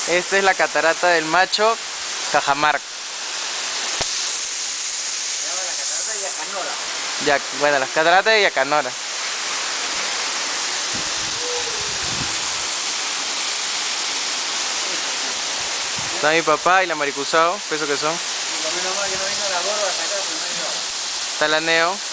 Esta es la catarata del Macho, Cajamarca. Se llama la catarata de Yacanora. Bueno, las cataratas de Yacanora. Está mi papá y la Maricuzao, ¿eso qué son? Y lo menos mal que no vino la gorda hasta acá, pues no vino. Está la Neo.